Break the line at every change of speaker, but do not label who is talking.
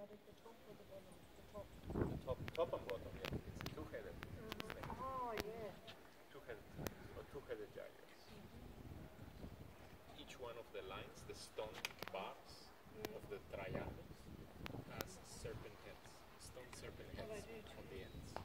at the top or the bottom? The top.
The top and bottom, yeah. It's a two-headed snake.
Oh, yeah.
Two-headed gyres. Each one of the lines, the stone bars of the triangles, has serpent heads, stone serpent heads on the ends.